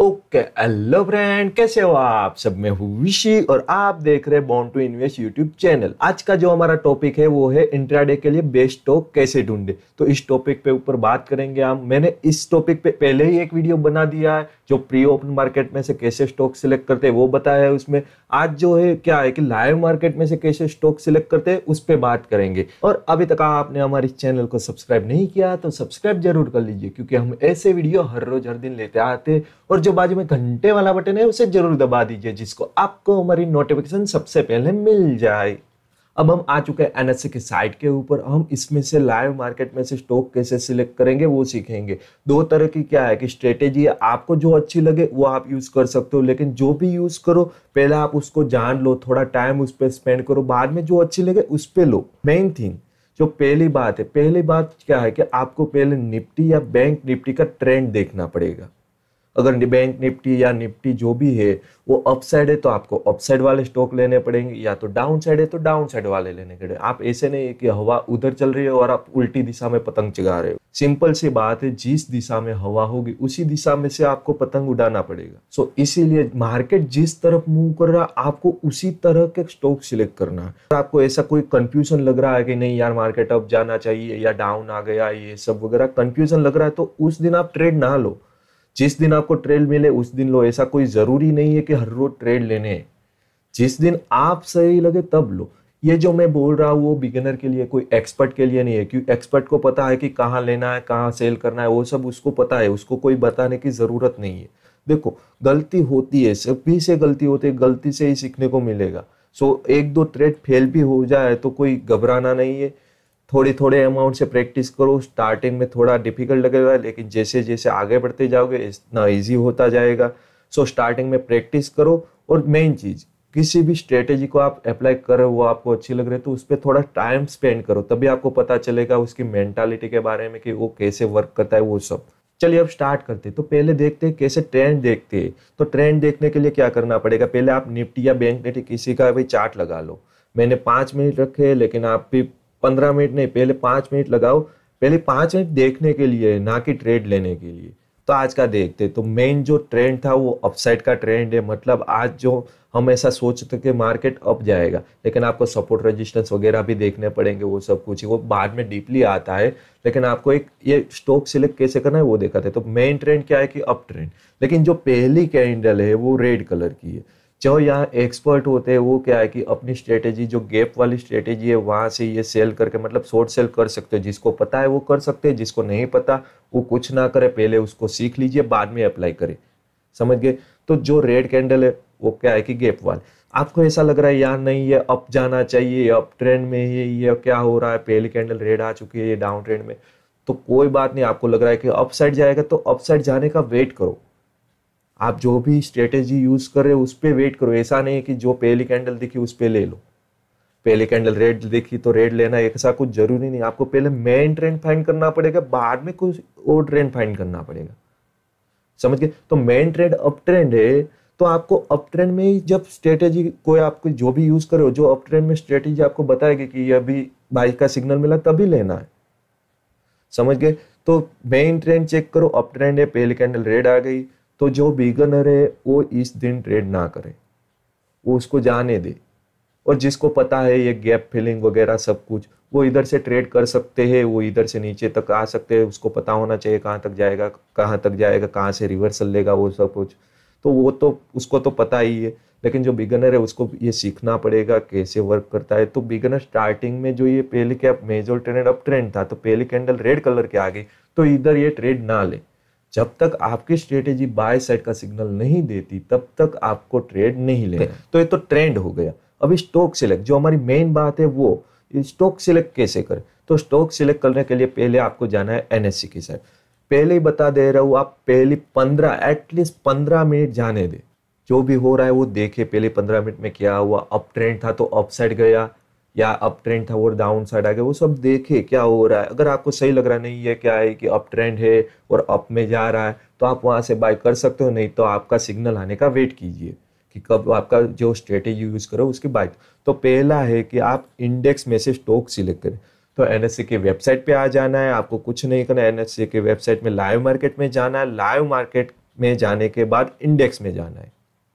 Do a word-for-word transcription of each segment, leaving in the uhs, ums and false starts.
Okay hello friend, कैसे हो आप सब। मैं हूँ विशी और आप देख रहे हैं born to invest YouTube channel. आज का जो हमारा टॉपिक है वो है इंट्राडे के लिए बेस्ट स्टॉक कैसे ढूंढे। तो इस टॉपिक पे ऊपर बात करेंगे हम। मैंने इस टॉपिक पे पहले ही एक वीडियो बना दिया है जो प्री ओपन मार्केट में से कैसे स्टॉक सिलेक्ट करते हैं वो बताया है उसमें। आज जो है क्या है कि लाइव मार्केट में से कैसे स्टॉक सिलेक्ट करते हैं उस पर बात करेंगे। और अभी तक आपने हमारे चैनल को सब्सक्राइब नहीं किया तो सब्सक्राइब जरूर कर लीजिए, क्योंकि हम ऐसे वीडियो हर रोज हर दिन लेते आते हैं। और जो बाजू में घंटे वाला बटन है उसे जरूर दबा दीजिए, जिसको आपको हमारी नोटिफिकेशन सबसे पहले मिल जाए। अब हम आ चुके हैं एनएससी की साइट के ऊपर। हम इसमें से लाइव मार्केट में से स्टॉक कैसे सिलेक्ट करेंगे वो सीखेंगे। दो तरह की क्या है कि स्ट्रेटेजी है, आपको जो अच्छी लगे वो आप यूज कर सकते हो, लेकिन जो भी यूज करो पहले आप उसको जान लो, थोड़ा टाइम उस पर स्पेंड करो, बाद में जो अच्छी लगे उस पर लो। मेन थिंग जो पहली बात है, पहली बात क्या है कि आपको पहले निफ्टी या बैंक निफ्टी का ट्रेंड देखना पड़ेगा। अगर बैंक निफ्टी या निफ्टी जो भी है वो अपसाइड है तो आपको अपसाइड वाले स्टॉक लेने पड़ेंगे, या तो डाउन साइड है तो डाउन साइड वाले लेने पड़ेंगे। आप ऐसे नहीं है कि हवा उधर चल रही है और आप उल्टी दिशा में पतंग चगा रहे हो। सिंपल सी बात है, जिस दिशा में हवा होगी उसी दिशा में से आपको पतंग उड़ाना पड़ेगा। सो इसीलिए मार्केट जिस तरफ मूव कर रहा है आपको उसी तरह के स्टॉक सिलेक्ट करना है। आपको ऐसा कोई कंफ्यूजन लग रहा है कि नहीं यार मार्केट अप जाना चाहिए या डाउन आ गया, ये सब वगैरह कंफ्यूजन लग रहा है तो उस दिन आप ट्रेड ना लो। जिस दिन आपको ट्रेड मिले उस दिन लो। ऐसा कोई जरूरी नहीं है कि हर रोज ट्रेड लेने हैं। जिस दिन आप सही लगे तब लो। ये जो मैं बोल रहा हूँ वो बिगिनर के लिए, कोई एक्सपर्ट के लिए नहीं है, क्योंकि एक्सपर्ट को पता है कि कहाँ लेना है, कहाँ सेल करना है, वो सब उसको पता है, उसको कोई बताने की जरूरत नहीं है। देखो गलती होती है, सभी से गलती होती है, गलती से ही सीखने को मिलेगा। सो एक दो ट्रेड फेल भी हो जाए तो कोई घबराना नहीं है। थोड़ी थोड़े अमाउंट से प्रैक्टिस करो। स्टार्टिंग में थोड़ा डिफिकल्ट लगेगा, लेकिन जैसे जैसे आगे बढ़ते जाओगे इतना इजी होता जाएगा। सो स्टार्टिंग में प्रैक्टिस करो। और मेन चीज, किसी भी स्ट्रेटेजी को आप अप्लाई कर रहे हो वो आपको अच्छी लग रही है तो उस पर थोड़ा टाइम स्पेंड करो, तभी आपको पता चलेगा उसकी मेंटालिटी के बारे में कि वो कैसे वर्क करता है वो सब। चलिए अब स्टार्ट करते हैं। तो पहले देखते हैं कैसे ट्रेंड देखते हैं। तो ट्रेंड देखने के लिए क्या करना पड़ेगा, पहले आप निफ्टी या बैंक निफ्टी किसी का भी चार्ट लगा लो। मैंने पाँच मिनट रखे, लेकिन आप भी पंद्रह मिनट नहीं, पहले पाँच मिनट लगाओ। पहले पाँच मिनट देखने के लिए, ना कि ट्रेड लेने के लिए। तो आज का देखते। तो मेन जो ट्रेंड था वो अपसाइड का ट्रेंड है। मतलब आज जो हम ऐसा सोचते कि मार्केट अप जाएगा, लेकिन आपको सपोर्ट रेजिस्टेंस वगैरह भी देखने पड़ेंगे, वो सब कुछ वो बाद में डीपली आता है। लेकिन आपको एक ये स्टॉक सिलेक्ट कैसे करना है वो देखा था। तो मेन ट्रेंड क्या है कि अप ट्रेंड, लेकिन जो पहली कैंडल है वो रेड कलर की है। जो यहाँ एक्सपर्ट होते हैं वो क्या है कि अपनी स्ट्रेटेजी जो गैप वाली स्ट्रेटेजी है वहां से ये सेल करके, मतलब शॉर्ट सेल कर सकते हो। जिसको पता है वो कर सकते हैं, जिसको नहीं पता वो कुछ ना करे, पहले उसको सीख लीजिए बाद में अप्लाई करे। समझ गए। तो जो रेड कैंडल है वो क्या है कि गैप वाले। आपको ऐसा लग रहा है यार नहीं ये अप जाना चाहिए, अप ट्रेंड में है, ये क्या हो रहा है, पहली कैंडल रेड आ चुकी है, ये डाउन ट्रेंड में, तो कोई बात नहीं। आपको लग रहा है कि अप साइड जाएगा तो अप साइड जाने का वेट करो। आप जो भी स्ट्रेटेजी यूज कर रहे हो उस पर वेट करो। ऐसा नहीं है कि जो पहली कैंडल दिखी उस पर ले लो। पहली कैंडल रेड दिखी तो रेड लेना, ऐसा कुछ जरूरी नहीं। आपको पहले मेन ट्रेंड फाइंड करना पड़ेगा, बाद में कुछ और ट्रेंड फाइंड करना पड़ेगा। समझ गए। तो मेन ट्रेंड अप ट्रेंड है, तो आपको अप ट्रेंड में ही जब स्ट्रेटेजी कोई आपको जो भी यूज करे हो, जो अप ट्रेंड में स्ट्रेटेजी आपको बताएगी कि ये अभी बाई का सिग्नल मिला तभी लेना है। समझ गए। तो मेन ट्रेंड चेक करो, अप ट्रेंड है, पहली कैंडल रेड आ गई, तो जो बिगनर है वो इस दिन ट्रेड ना करे, वो उसको जाने दे। और जिसको पता है ये गैप फिलिंग वगैरह सब कुछ, वो इधर से ट्रेड कर सकते हैं, वो इधर से नीचे तक आ सकते हैं। उसको पता होना चाहिए कहाँ तक जाएगा, कहाँ तक जाएगा, कहाँ से रिवर्सल लेगा, वो सब कुछ। तो वो तो उसको तो पता ही है, लेकिन जो बिगनर है उसको ये सीखना पड़ेगा कैसे वर्क करता है। तो बिगनर स्टार्टिंग में जो ये पहले क्या मेजर ट्रेंड अप ट्रेंड था, तो पहली कैंडल रेड कलर के आ गई तो इधर ये ट्रेड ना ले। जब तक आपकी स्ट्रेटेजी बाय साइड का सिग्नल नहीं देती तब तक आपको ट्रेड नहीं लेना। तो ये तो ट्रेंड हो गया। अभी स्टॉक सिलेक्ट, जो हमारी मेन बात है वो स्टॉक सिलेक्ट कैसे करें। तो स्टॉक सिलेक्ट करने के लिए पहले आपको जाना है एनएससी की साइड। पहले ही बता दे रहा हूँ, आप पहली पंद्रह एटलीस्ट पंद्रह मिनट जाने दे। जो भी हो रहा है वो देखे पहले पंद्रह मिनट में क्या हुआ। अप ट्रेंड था तो अप साइड गया, या अप ट्रेंड था वो डाउन साइड आ गया, वो सब देखे क्या हो रहा है। अगर आपको सही लग रहा नहीं है क्या है कि अप ट्रेंड है और अप में जा रहा है तो आप वहां से बाय कर सकते हो, नहीं तो आपका सिग्नल आने का वेट कीजिए कि कब आपका जो स्ट्रेटेजी यूज करो उसकी बाय। तो पहला है कि आप इंडेक्स में से स्टॉक सिलेक्ट करें। तो एनएससी की वेबसाइट पे आ जाना है, आपको कुछ नहीं करना है। एनएससी की वेबसाइट में लाइव मार्केट में जाना है। लाइव मार्केट में जाने के बाद इंडेक्स में जाना है।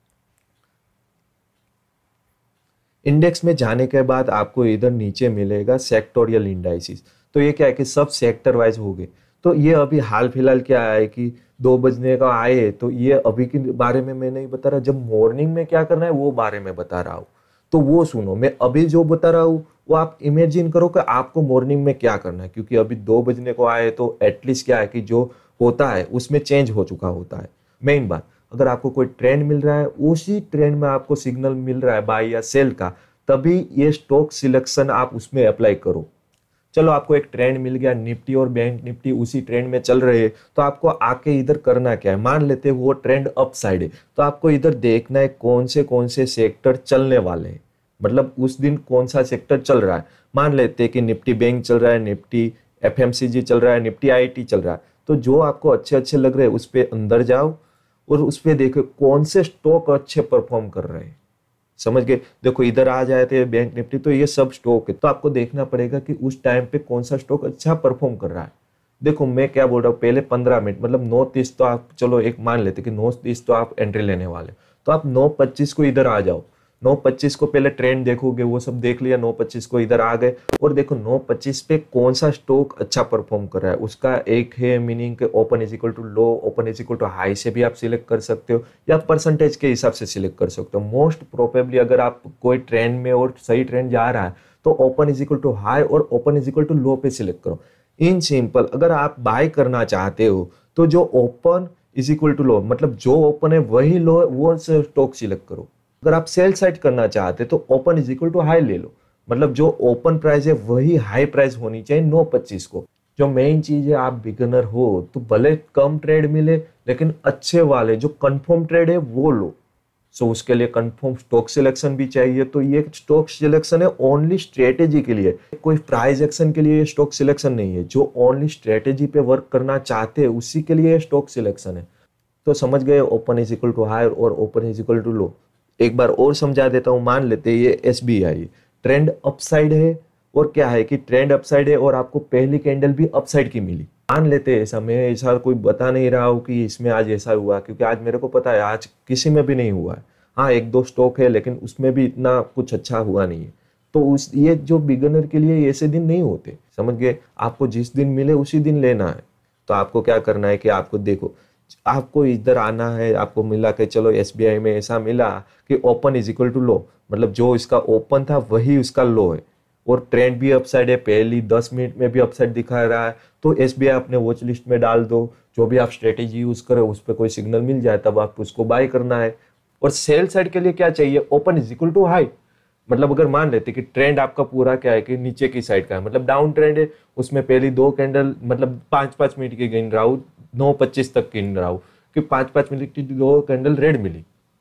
इंडेक्स में जाने के बाद आपको इधर नीचे मिलेगा सेक्टोरियल इंडाइसिस। तो ये क्या है कि सब सेक्टर वाइज हो गए। तो ये अभी हाल फिलहाल क्या है कि दो बजने का आए, तो ये अभी के बारे में मैं नहीं बता रहा, जब मॉर्निंग में क्या करना है वो बारे में बता रहा हूँ। तो वो सुनो, मैं अभी जो बता रहा हूँ वो आप इमेजिन करो कि आपको मॉर्निंग में क्या करना है, क्योंकि अभी दो बजने को आए तो एटलीस्ट क्या है कि जो होता है उसमें चेंज हो चुका होता है। मेन बात, अगर आपको कोई ट्रेंड मिल रहा है, उसी ट्रेंड में आपको सिग्नल मिल रहा है बाय या सेल का, तभी ये स्टॉक सिलेक्शन आप उसमें अप्लाई करो। चलो आपको एक ट्रेंड मिल गया, निफ्टी और बैंक निफ्टी उसी ट्रेंड में चल रहे हैं, तो आपको आके इधर करना क्या है, मान लेते हैं वो ट्रेंड अप साइड है, तो आपको इधर देखना है कौन से कौन से सेक्टर चलने वाले हैं, मतलब उस दिन कौन सा सेक्टर चल रहा है। मान लेते हैं कि निफ्टी बैंक चल रहा है, निफ्टी एफएमसीजी चल रहा है, निफ्टी आईटी चल रहा है, तो जो आपको अच्छे अच्छे लग रहे हैं उस पर अंदर जाओ और उस पर देखो कौन से स्टॉक अच्छे परफॉर्म कर रहे हैं। समझ गए? देखो इधर आ जाए थे बैंक निफ्टी, तो ये सब स्टॉक है, तो आपको देखना पड़ेगा कि उस टाइम पे कौन सा स्टॉक अच्छा परफॉर्म कर रहा है। देखो मैं क्या बोल रहा हूँ, पहले पंद्रह मिनट मतलब नौ तीस तो आप, चलो एक मान लेते कि नौ तीस तो आप एंट्री लेने वाले, तो आप नौ पच्चीस को इधर आ जाओ। नौ पच्चीस को पहले ट्रेंड देखोगे, वो सब देख लिया, नौ पच्चीस को इधर आ गए और देखो नौ पच्चीस पे कौन सा स्टॉक अच्छा परफॉर्म कर रहा है। उसका एक है मीनिंग के open is equal to low, open is equal to high से भी आप सिलेक्ट कर सकते हो या परसेंटेज के हिसाब से सिलेक्ट कर सकते हो। मोस्ट प्रोबेबली अगर आप कोई ट्रेंड में और सही ट्रेंड जा रहा है तो open is equal to high और open is equal to low पे सिलेक्ट करो। इन सिंपल, अगर आप बाय करना चाहते हो तो जो open is equal to low, मतलब जो ओपन है वही लो है, वो स्टॉक सिलेक्ट करो। अगर आप सेल साइड करना चाहते तो open is equal to high ले लो, मतलब जो ओपन प्राइस है वही हाई प्राइस होनी चाहिए नौ पच्चीस को। जो मेन चीज है, आप बिगनर हो तो भले कम ट्रेड मिले लेकिन अच्छे वाले जो कंफर्म ट्रेड है वो लो। सो so, उसके लिए कंफर्म स्टॉक सिलेक्शन भी चाहिए। तो ये स्टॉक सिलेक्शन है ओनली स्ट्रेटेजी के लिए, कोई प्राइस एक्शन के लिए स्टॉक सिलेक्शन नहीं है। जो ओनली स्ट्रेटेजी पे वर्क करना चाहते हैं उसी के लिए स्टॉक सिलेक्शन है। तो समझ गए, open is equal to high और open is equal to low. एक बार और समझा देता हूं। मान लेते हैं ये एसबीआई ट्रेंड अपसाइड है और क्या है कि ट्रेंड अपसाइड है और आपको पहली कैंडल भी अपसाइड की मिली। मान लेते हैं ऐसा, मैं ऐसा कोई बता नहीं रहा हूँ कि इसमें आज ऐसा हुआ, क्योंकि आज मेरे को पता है आज किसी में भी नहीं हुआ है। हाँ एक दो स्टॉक है लेकिन उसमें भी इतना कुछ अच्छा हुआ नहीं है। तो उस ये जो बिगनर के लिए ऐसे दिन नहीं होते, समझ गए? आपको जिस दिन मिले उसी दिन लेना है। तो आपको क्या करना है कि आपको देखो, आपको इधर आना है, आपको मिला कि चलो एसबीआई में ऐसा मिला कि open is equal to low, मतलब जो इसका ओपन था वही उसका लो है और ट्रेंड भी अपसाइड है, पहली दस मिनट में भी अपसाइड दिखा रहा है। तो एसबीआई अपने वॉच लिस्ट में डाल दो। जो भी आप स्ट्रेटेजी यूज करें उस पर कोई सिग्नल मिल जाए तब आप उसको बाय करना है। और सेल साइड के लिए क्या चाहिए, open is equal to high. मतलब अगर मान लेते कि ट्रेंड आपका पूरा क्या है कि नीचे की साइड का है, मतलब डाउन ट्रेंड है, उसमें पहली दो कैंडल मतलब पांच पांच मिनट की गिन रहा हूँ, नौ पच्चीस तक गिन रहा हूँ कि पांच पांच मिनट की दो कैंडल रेड मिली,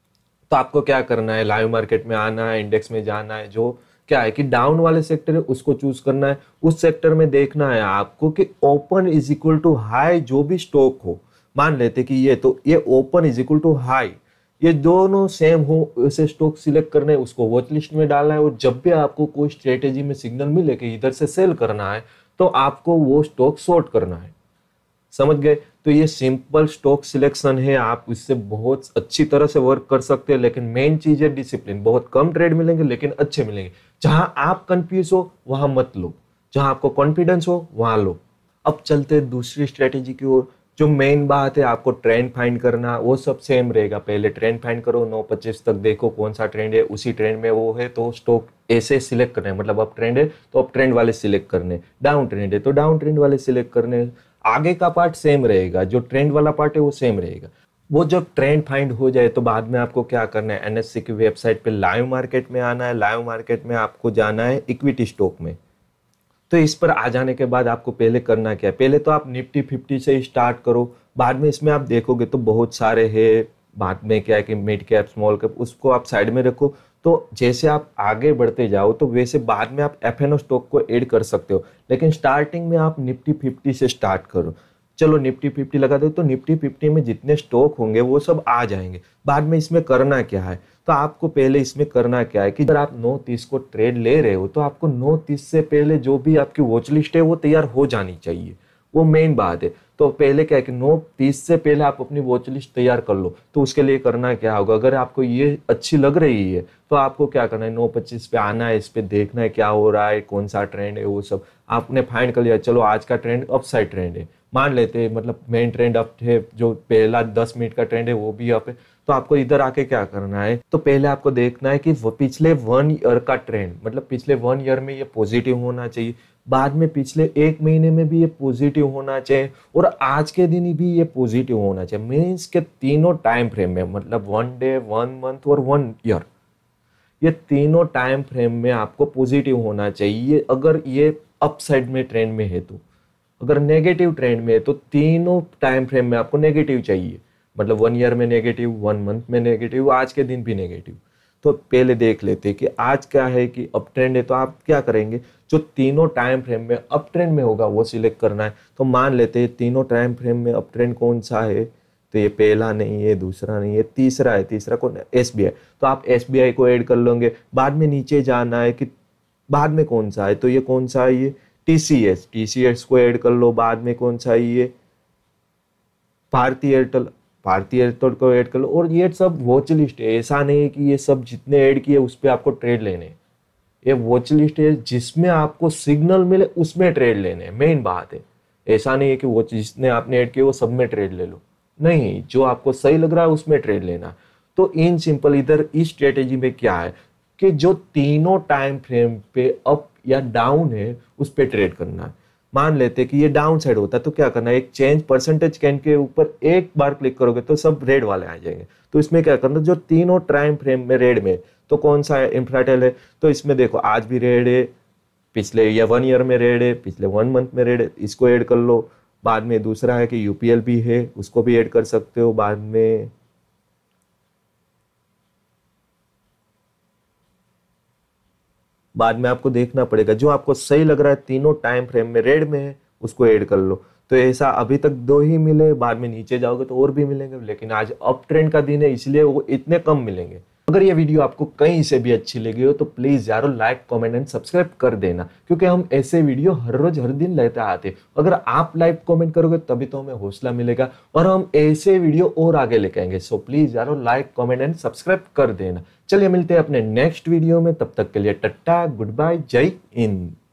तो आपको क्या करना है, लाइव मार्केट में आना है, इंडेक्स में जाना है, जो क्या है कि डाउन वाले सेक्टर है उसको चूज करना है। उस सेक्टर में देखना है आपको कि open is equal to high जो भी स्टॉक हो, मान लेते कि ये तो ये open is equal to high, ये दोनों सेम हो, उसे स्टॉक सिलेक्ट करना है, उसको वॉच लिस्ट में डालना है। और जब भी आपको कोई स्ट्रेटेजी में सिग्नल मिले कि इधर से सेल करना है तो आपको वो स्टॉक शॉर्ट करना है। समझ गए? तो ये सिंपल स्टॉक सिलेक्शन है, आप इससे बहुत अच्छी तरह से वर्क कर सकते हैं। लेकिन मेन चीज है डिसिप्लिन। बहुत कम ट्रेड मिलेंगे लेकिन अच्छे मिलेंगे। जहां आप कंफ्यूज हो वहां मत लो, जहां आपको कॉन्फिडेंस हो वहां लो। अब चलते हैं दूसरी स्ट्रेटेजी की ओर। जो मेन बात है, आपको ट्रेंड फाइंड करना, वो सब सेम रहेगा। पहले ट्रेंड फाइंड करो, नौ पच्चीस तक देखो कौन सा ट्रेंड है, उसी ट्रेंड में वो है तो स्टॉक ऐसे सिलेक्ट करना है। मतलब अप ट्रेंड है तो अप ट्रेंड वाले सिलेक्ट करने, डाउन ट्रेंड है तो डाउन ट्रेंड वाले सिलेक्ट करने। आगे का पार्ट सेम रहेगा, जो ट्रेंड वाला पार्ट है वो सेम रहेगा। वो जब ट्रेंड फाइंड हो जाए तो बाद में आपको क्या करना है, एनएससी की वेबसाइट पे लाइव मार्केट में आना है। लाइव मार्केट में आपको जाना है इक्विटी स्टॉक में। तो इस पर आ जाने के बाद आपको पहले करना क्या है, पहले तो आप निफ्टी फिफ्टी से स्टार्ट करो। बाद में इसमें आप देखोगे तो बहुत सारे है, बाद में क्या है कि मिड कैप स्मॉल कैप, उसको आप साइड में रखो। तो जैसे आप आगे बढ़ते जाओ तो वैसे बाद में आप एफ एन ओ स्टॉक को ऐड कर सकते हो, लेकिन स्टार्टिंग में आप निफ्टी फिफ्टी से स्टार्ट करो। चलो निफ्टी फिफ्टी लगा दो तो निफ्टी फिफ्टी में जितने स्टॉक होंगे वो सब आ जाएंगे। बाद में इसमें करना क्या है, तो आपको पहले इसमें करना क्या है कि अगर आप नौ तीस को ट्रेड ले रहे हो तो आपको नौ तीस से पहले जो भी आपकी वॉच लिस्ट है वो तैयार हो जानी चाहिए। वो मेन बात है। तो पहले क्या है कि नौ तीस से पहले आप अपनी वॉच लिस्ट तैयार कर लो। तो उसके लिए करना क्या होगा, अगर आपको ये अच्छी लग रही है तो आपको क्या करना है, नौ पच्चीस पे आना है, इस पे देखना है क्या हो रहा है, कौन सा ट्रेंड है, वो सब आपने फाइंड कर लिया। चलो आज का ट्रेंड अप साइड ट्रेंड है, मान लेते हैं, मतलब मेन ट्रेंड अप है, जो पहला दस मिनट का ट्रेंड है वो भी अप है। तो आपको इधर आके क्या करना है, तो पहले आपको देखना है कि वो पिछले वन ईयर का ट्रेंड, मतलब पिछले वन ईयर में ये पॉजिटिव होना चाहिए, बाद में पिछले एक महीने में भी ये पॉजिटिव होना चाहिए, और आज के दिन भी ये पॉजिटिव होना चाहिए। मीन्स के तीनों टाइम फ्रेम में, मतलब वन डे, वन मंथ और वन ईयर, ये तीनों टाइम फ्रेम में आपको पॉजिटिव होना चाहिए अगर ये अप साइड में ट्रेंड में है तो। अगर नेगेटिव ट्रेंड में है तो तीनों टाइम फ्रेम में आपको नेगेटिव चाहिए, मतलब वन ईयर में नेगेटिव, वन मंथ में नेगेटिव, आज के दिन भी नेगेटिव। तो पहले देख लेते हैं कि आज क्या है कि अप ट्रेंड है, तो आप क्या करेंगे, जो तीनों टाइम फ्रेम में अप ट्रेंड में होगा वो सिलेक्ट करना है। तो मान लेते हैं तीनों टाइम फ्रेम में अप ट्रेंड कौन सा है, तो ये पहला नहीं है, दूसरा नहीं है, तीसरा है। तीसरा कौन है, एस बी आई। तो आप एस बी आई को ऐड कर लोगे। बाद में नीचे जाना है कि बाद में कौन सा है, तो ये कौन सा है, ये T C S. T C S को ऐड कर लो। बाद में कौन सा है, ये भारतीय एयरटेल। भारतीय एयरटेल को ऐड कर लो। और ये सब वॉच लिस्ट है, ऐसा नहीं है कि ये सब जितने ऐड किए उस पर आपको ट्रेड लेने। ये वॉच लिस्ट है जिसमें आपको सिग्नल मिले उसमें ट्रेड लेने, मेन बात है। ऐसा नहीं है कि वॉच जितने आपने ऐड किए वो सब में ट्रेड ले लो, नहीं, जो आपको सही लग रहा है उसमें ट्रेड लेना। तो इन सिंपल इधर इस स्ट्रेटेजी में क्या है कि जो तीनों टाइम फ्रेम पे अप या डाउन है उस पे ट्रेड करना है। मान लेते हैं कि ये डाउन साइड होता है तो क्या करना है, एक चेंज परसेंटेज कैंड के ऊपर एक बार क्लिक करोगे तो सब रेड वाले आ जाएंगे। तो इसमें क्या करना, जो तीनों टाइम फ्रेम में रेड में, तो कौन सा है, इंफ्राटेल है। तो इसमें देखो आज भी रेड है, पिछले या वन ईयर में रेड है, पिछले वन मंथ में रेड है, इसको ऐड कर लो। बाद में दूसरा है कि यूपीएल भी है, उसको भी ऐड कर सकते हो। बाद में बाद में आपको देखना पड़ेगा जो आपको सही लग रहा है, तीनों टाइम फ्रेम में रेड में है, उसको ऐड कर लो। तो ऐसा अभी तक दो ही मिले, बाद में नीचे जाओगे तो और भी मिलेंगे, लेकिन आज अप ट्रेंड का दिन है इसलिए वो इतने कम मिलेंगे। अगर ये वीडियो आपको कहीं से भी अच्छी लगी हो तो प्लीज यारो लाइक, कमेंट एंड सब्सक्राइब कर देना, क्योंकि हम ऐसे वीडियो हर रोज हर दिन लेते आते हैं। अगर आप लाइक कमेंट करोगे तभी तो हमें हौसला मिलेगा और हम ऐसे वीडियो और आगे लेके आएंगे। सो प्लीज यारो लाइक, कमेंट एंड सब्सक्राइब कर देना। चलिए मिलते हैं अपने नेक्स्ट वीडियो में, तब तक के लिए टट्टा, गुड बाय, जय हिंद।